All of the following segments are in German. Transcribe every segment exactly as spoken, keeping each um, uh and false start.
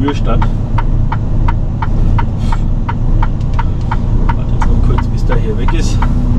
Schwürstadt. Warte jetzt noch kurz, bis der hier weg ist.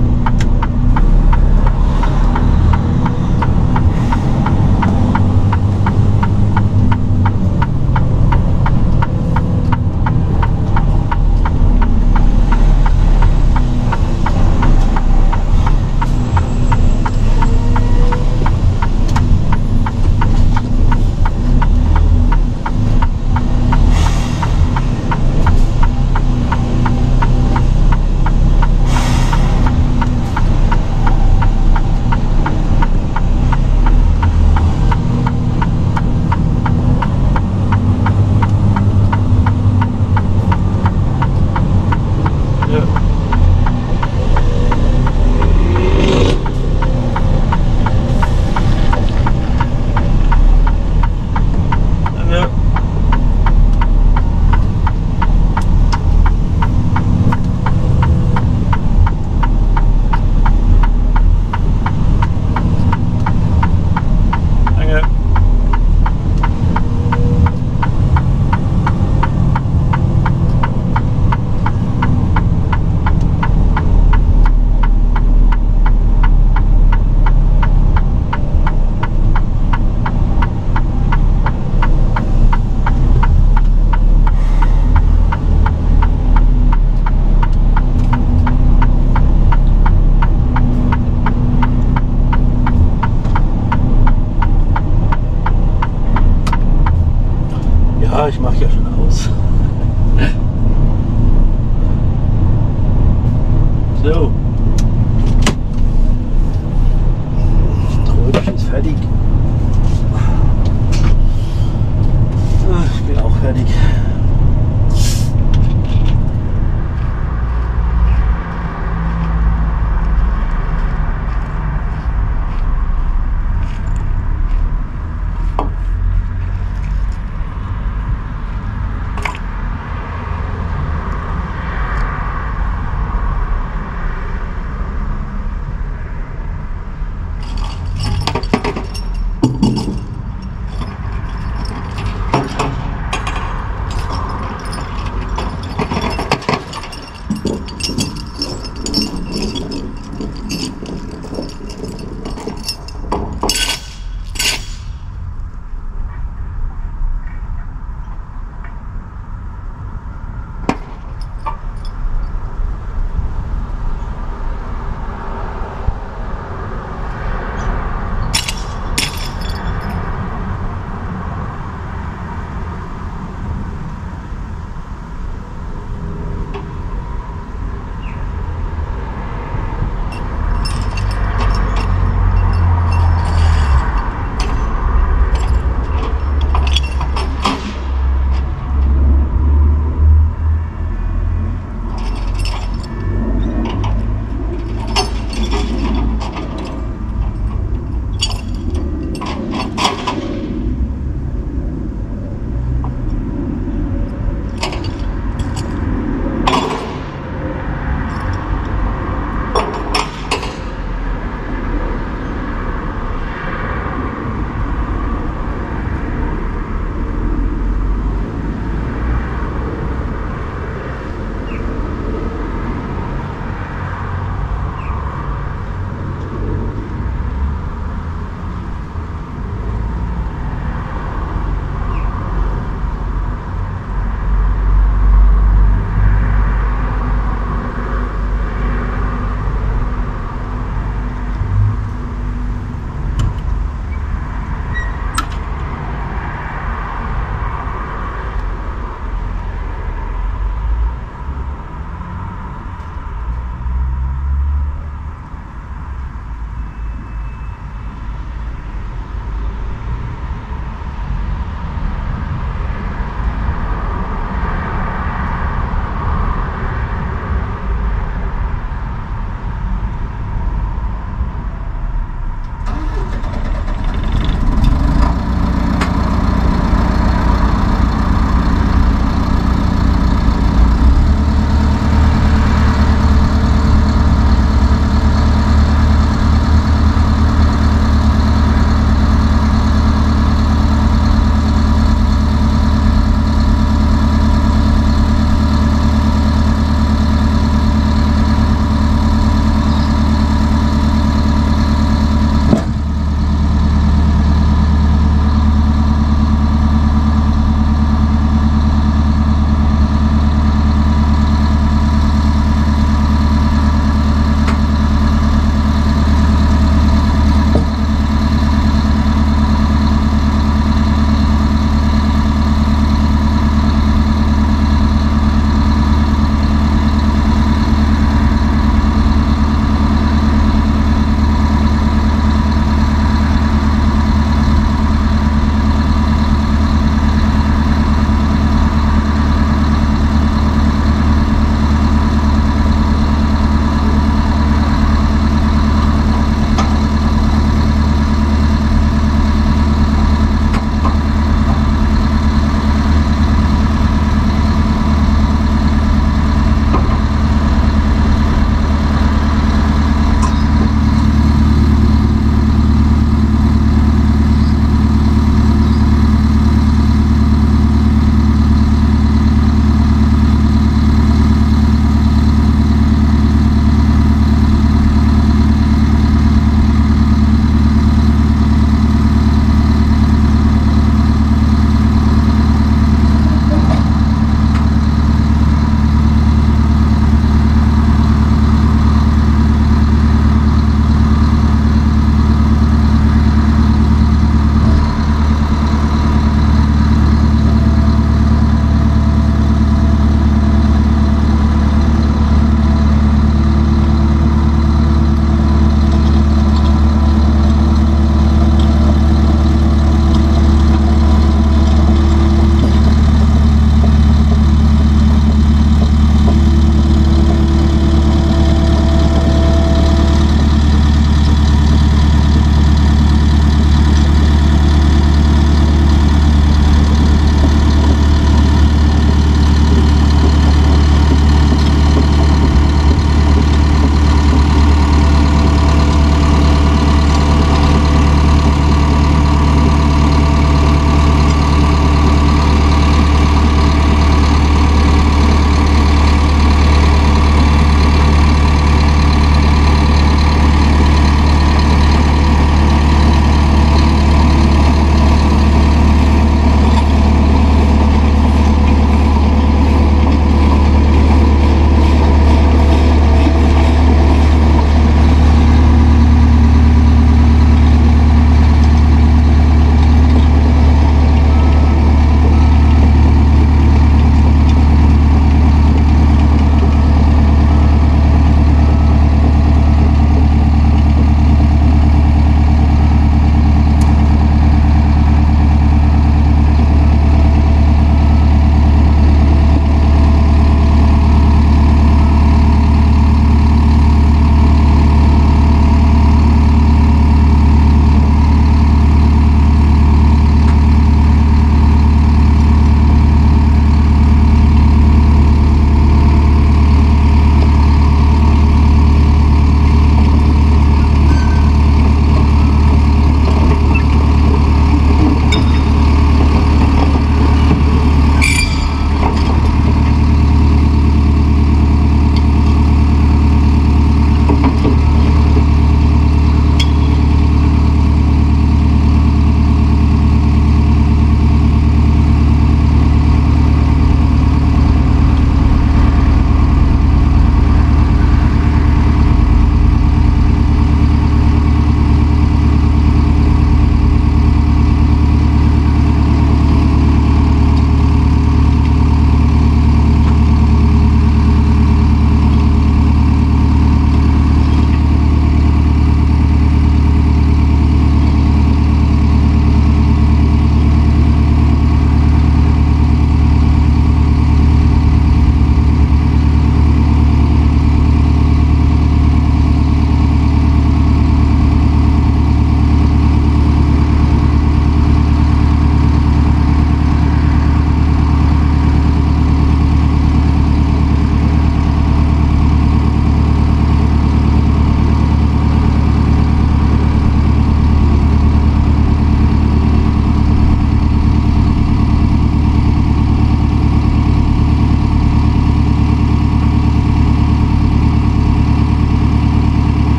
Ich mache ja schon aus. So. Das Tröpfchen ist fertig. Ich bin auch fertig.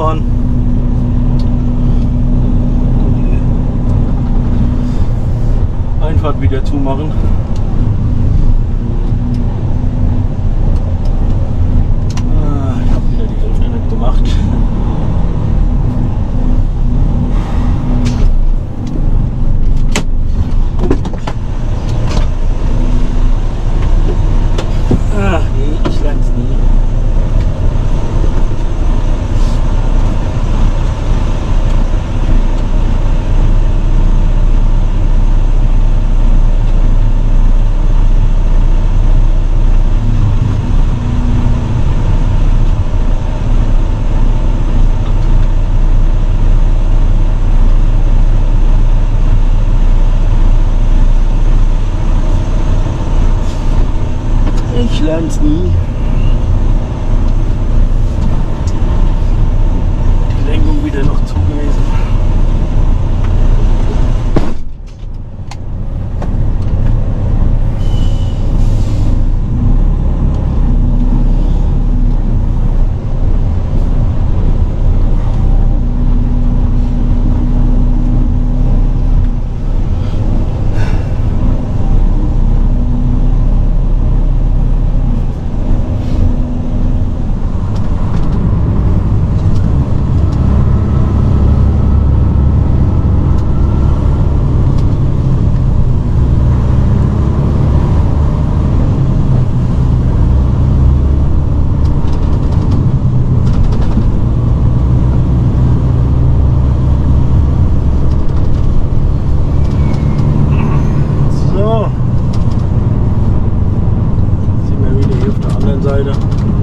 fahren. Die Einfahrt wieder zumachen. Ah, ich habe wieder die Hälfte nicht gemacht. Ah, nee, ich lern's nie. Ich lern's nie. Die Lenkung wieder noch zu gewesen. Seite.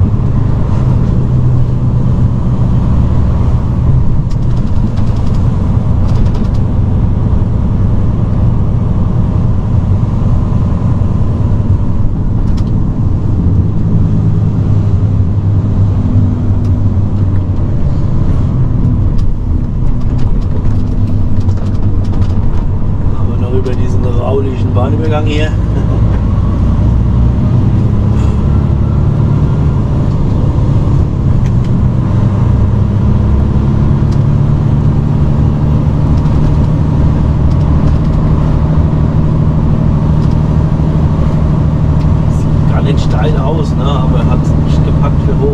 Aber noch über diesen raulichen Bahnübergang hier. Steil aus, ne? Aber hat es nicht gepackt für hoch.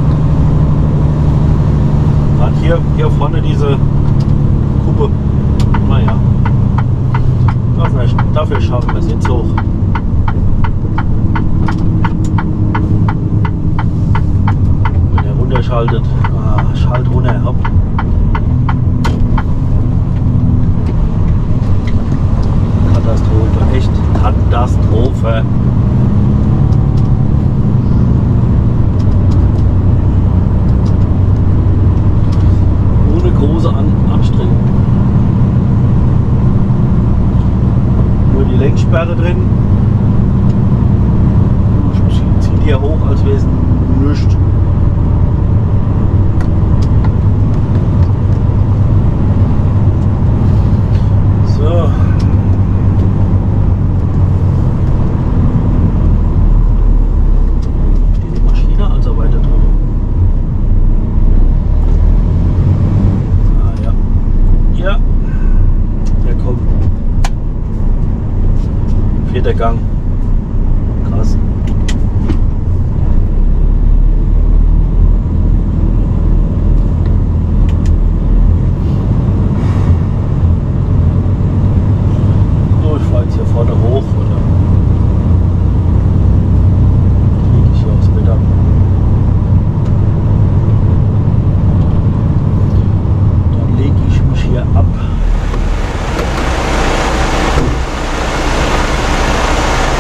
Gerade hier, hier vorne diese Kuppe. Naja. Dafür, dafür schaffen wir es jetzt hoch. Wenn er runterschaltet. Ah, schalt runter, hopp. Katastrophe, echt Katastrophe. Große An Anstrengung. Nur die Lenksperre drin. Zieht hier hoch, als wäre es nichts. So. Die Maschine also weiter drüber. Ja, der kommt. Vierter Gang. Krass. So, ich fahre jetzt hier vorne hoch oder kriege ich hier aufs Bett ab. Dann lege ich mich hier ab.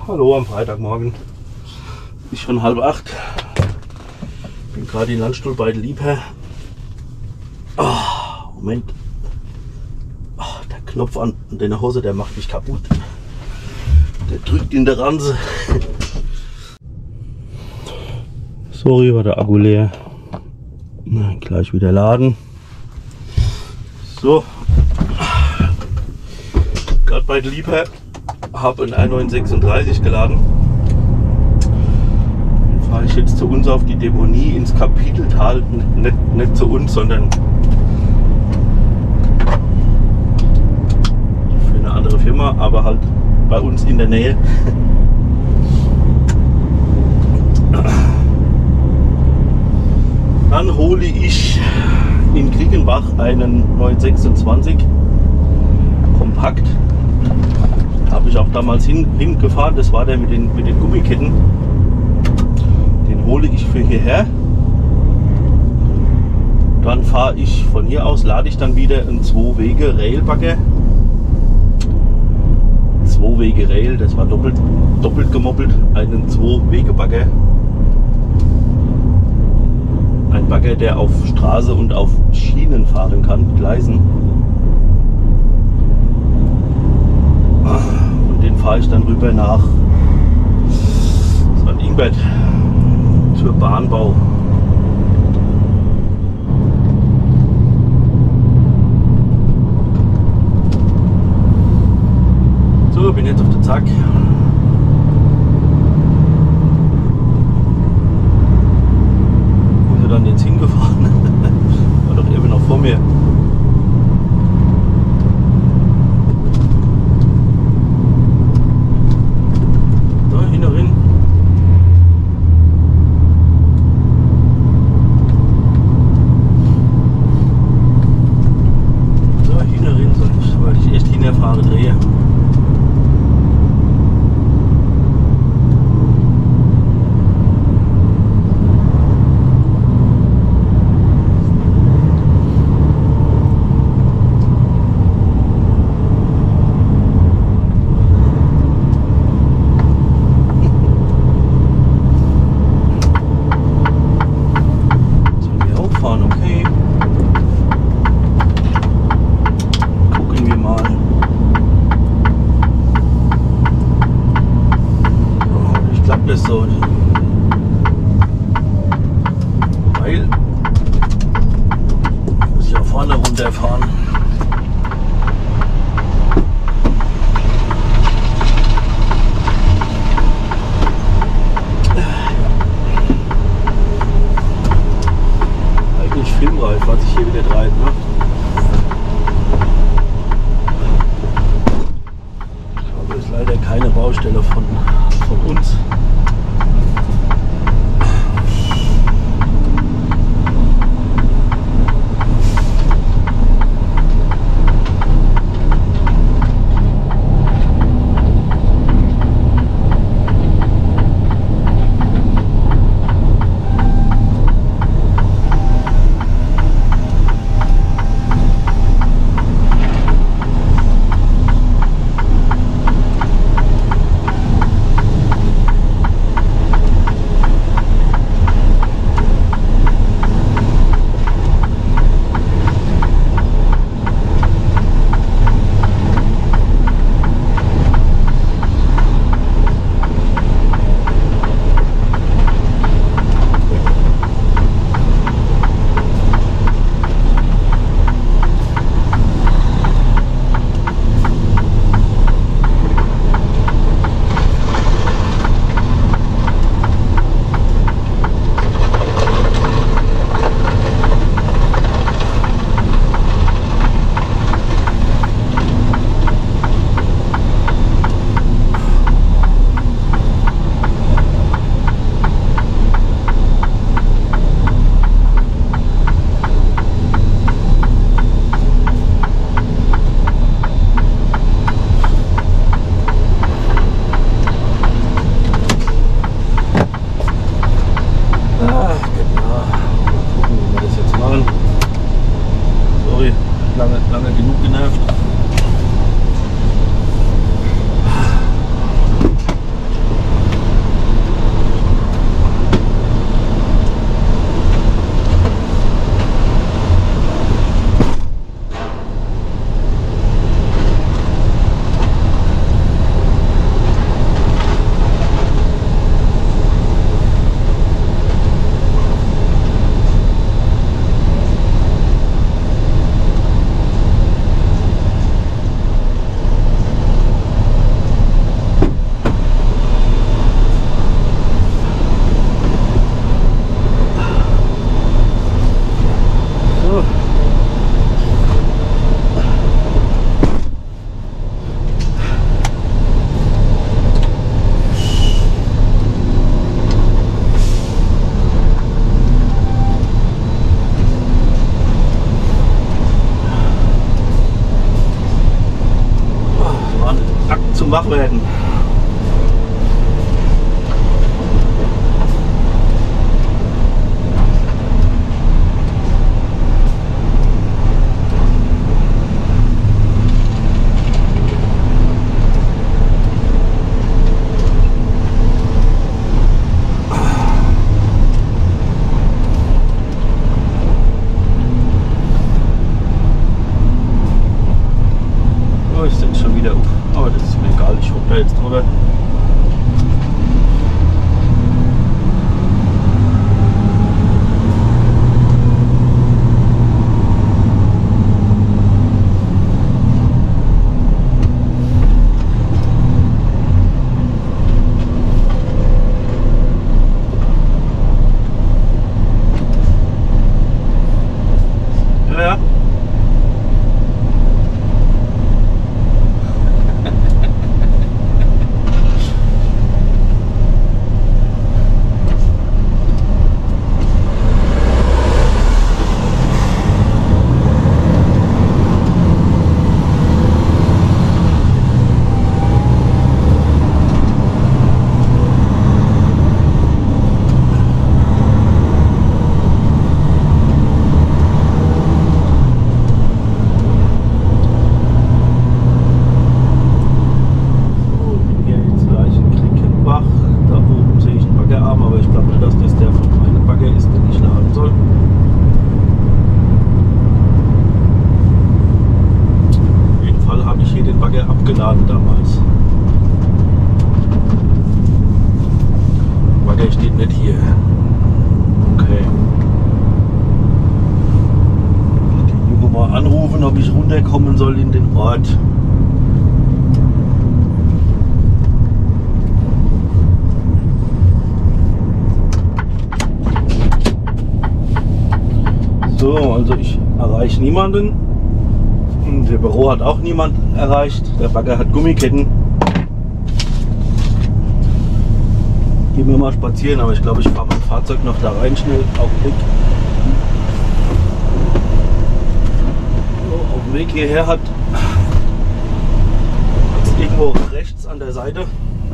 Hallo am Freitagmorgen. Ist schon halb acht. Bin gerade in Landstuhl bei der Liebherr. Oh, Moment. Oh, der Knopf an der Hose, der macht mich kaputt. Der drückt in der Ranse. Sorry, war der Akku leer. Na, gleich wieder laden. So. Gerade bei der Liebherr. Habe ein neun sechsunddreißig geladen. Dann fahre ich jetzt zu uns auf die Deponie ins Kapiteltal. Nicht, nicht zu uns, sondern für eine andere Firma, aber halt bei uns in der Nähe. Dann hole ich in Kriegenbach einen neun sechsundzwanzig Kompakt. Habe ich auch damals hin, hingefahren, das war der mit den, mit den Gummiketten. Den hole ich für hierher. Dann fahre ich von hier aus, lade ich dann wieder einen zwei Wege Railbagger. zwei Wege Rail, das war doppelt, doppelt gemoppelt, einen zwei Wege Bagger. Ein Bagger, der auf Straße und auf Schienen fahren kann, Gleisen. Und den fahre ich dann rüber nach Sankt Ingbert zur Bahnbau. So, bin jetzt auf der Zack. Wo wir dann jetzt hingefahren? War doch eben noch vor mir. So, weil ich muss ja vorne runterfahren. Eigentlich filmreif, was ich hier wieder treibe, ne? Aber ist leider keine Baustelle von, von uns. zum Wachwerden. Jetzt drüber. Ja. Abgeladen damals. Bagger steht nicht hier. Okay. Die Junge mal anrufen, ob ich runterkommen soll in den Ort. So, also ich erreiche niemanden. Der Büro hat auch niemand erreicht. Der Bagger hat Gummiketten. Gehen wir mal spazieren, aber ich glaube, ich fahre mein Fahrzeug noch da rein schnell. Augenblick. So, auf dem Weg hierher hat irgendwo rechts an der Seite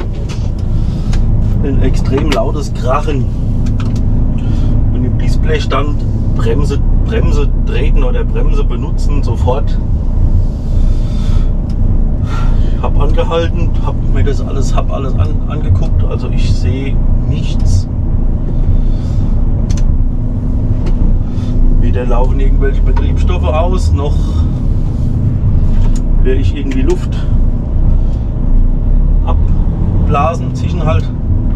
ein extrem lautes Krachen. Und im Display stand Bremse, Bremse treten oder Bremse benutzen sofort. Ich habe angehalten, habe mir das alles, hab alles an, angeguckt, also ich sehe nichts. Weder laufen irgendwelche Betriebsstoffe aus, noch werde ich irgendwie Luft abblasen, zischen halt.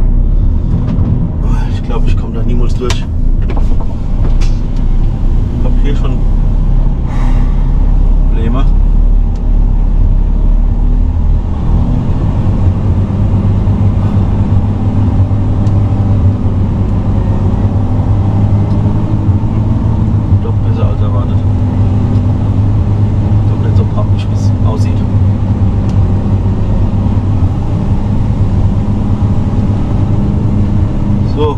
Ich glaube, ich komme da niemals durch. Ich habe hier schon Probleme. Doch besser als erwartet. Doch nicht so praktisch, wie es aussieht. So.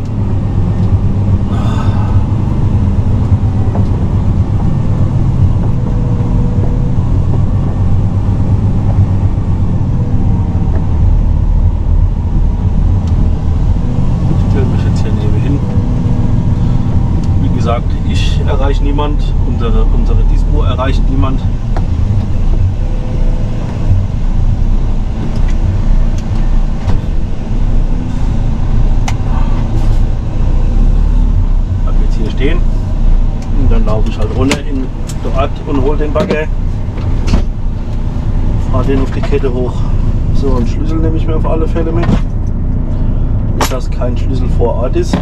Ich erreiche niemand, unsere, unsere Dispo erreicht niemand. Ich habe jetzt hier stehen und dann laufe ich halt runter in dort und hole den Bagger, fahre den auf die Kette hoch. So, einen Schlüssel nehme ich mir auf alle Fälle mit, dass kein Schlüssel vor Ort ist.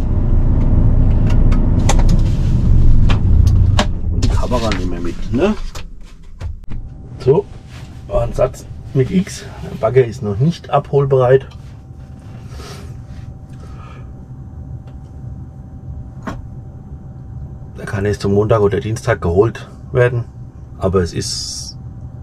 Kamera nehmen wir mit, ne? So, ein Satz mit X. Der Bagger ist noch nicht abholbereit. Der kann erst zum Montag oder Dienstag geholt werden, aber es ist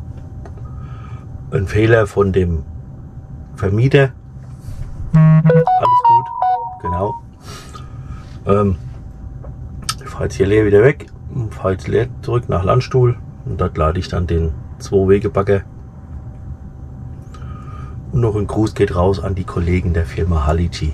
ein Fehler von dem Vermieter. Alles gut, genau. Ähm, ich fahre jetzt hier leer wieder weg. Fahre jetzt leer zurück nach Landstuhl und dort lade ich dann den zwei Wege Bagger. Und noch ein Gruß geht raus an die Kollegen der Firma Halici.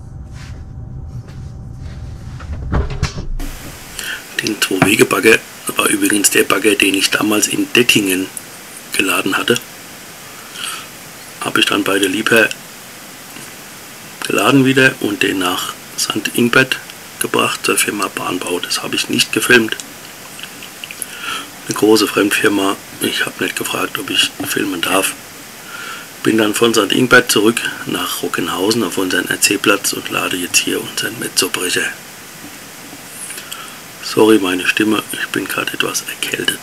Den Zwei-Wege-Bagger war übrigens der Bagger, den ich damals in Dettingen geladen hatte. Habe ich dann bei der Liebherr geladen wieder und den nach Sankt Ingbert gebracht zur Firma Bahnbau. Das habe ich nicht gefilmt. Eine große Fremdfirma. Ich habe nicht gefragt, ob ich filmen darf. Bin dann von Sankt Ingbert zurück nach Rockenhausen auf unseren R C-Platz und lade jetzt hier unseren Mezzobrecher. Sorry meine Stimme, ich bin gerade etwas erkältet.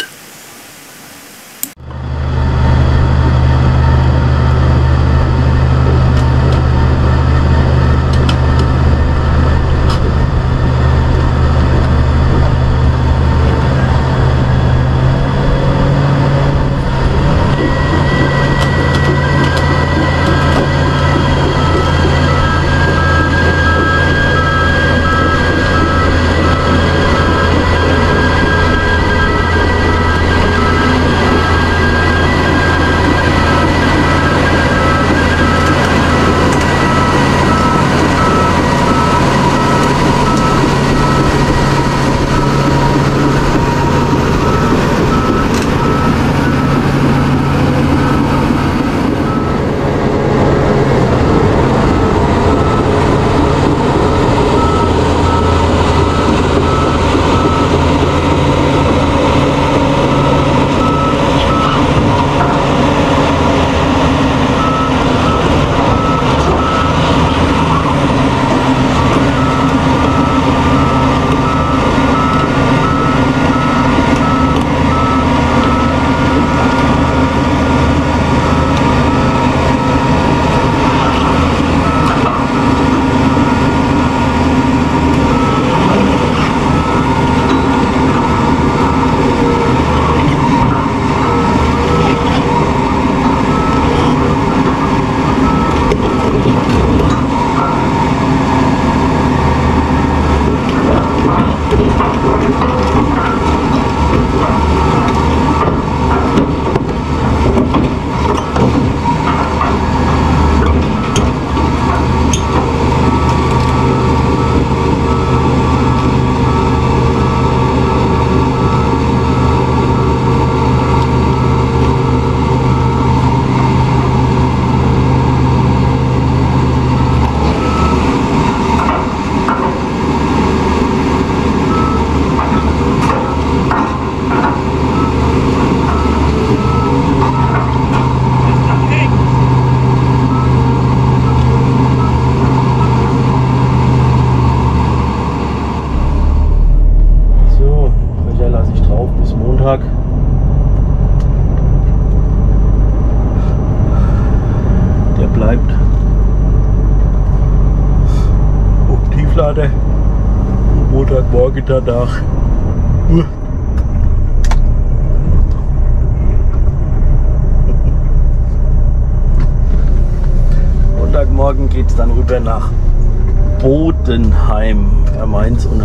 Der bleibt auf Tieflade. Montagmorgen danach. Montagmorgen geht es dann rüber nach Bodenheim bei Mainz. Und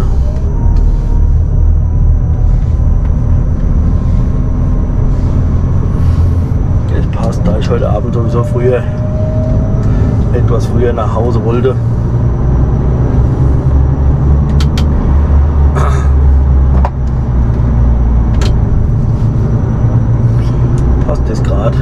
es passt, da ich heute Abend sowieso früher, etwas früher nach Hause wollte. Passt das gerade.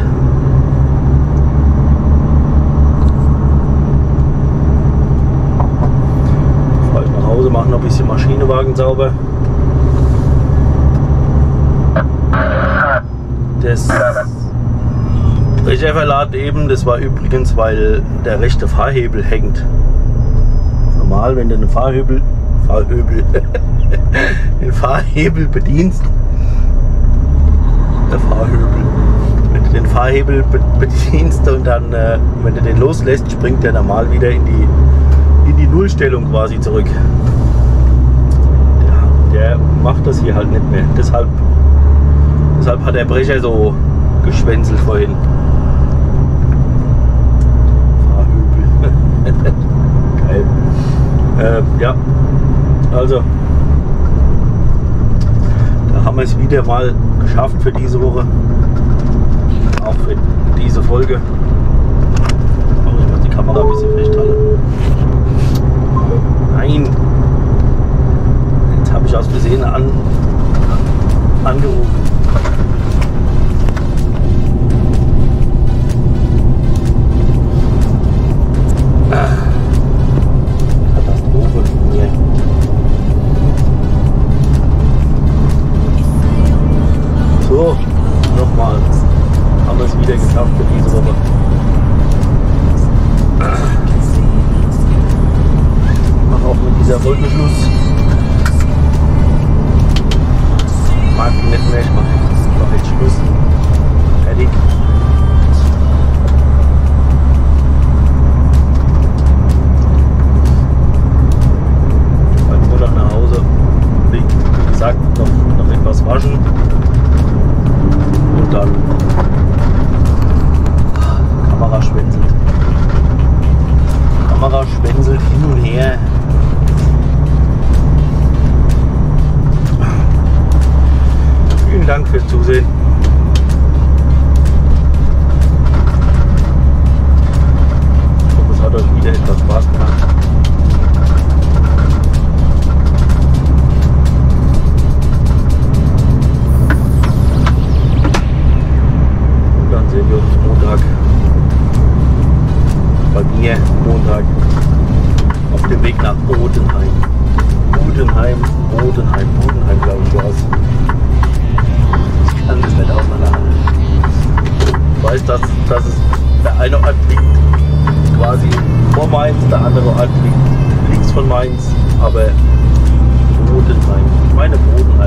Fahre ich nach Hause, mache noch ein bisschen Maschinenwagen sauber. Das Brecherverlad eben, das war übrigens, weil der rechte Fahrhebel hängt. Normal, wenn du den Fahrhebel, Fahrhebel, den Fahrhebel bedienst, der Fahrhebel, wenn du den Fahrhebel bedienst und dann, äh, wenn du den loslässt, springt der normal wieder in die, in die Nullstellung quasi zurück. Der, der macht das hier halt nicht mehr. Deshalb, deshalb hat der Brecher so geschwänzelt vorhin. Geil. Äh, ja, also da haben wir es wieder mal geschafft für diese Woche, auch für diese Folge. schwänzelt. Die Kamera schwänzelt hin und her. Vielen Dank fürs Zusehen. Ich hoffe, es hat euch wieder etwas Spaß gemacht. Und dann sehen wir uns Montag bei mir Montag auf dem Weg nach Bodenheim. Bodenheim, Bodenheim, Bodenheim, glaube ich, war es. Ich kann das nicht auseinanderhalten. Ich weiß, dass, dass es der eine Ort liegt quasi vor Mainz, der andere Ort liegt links von Mainz, aber Bodenheim. Ich meine Bodenheim.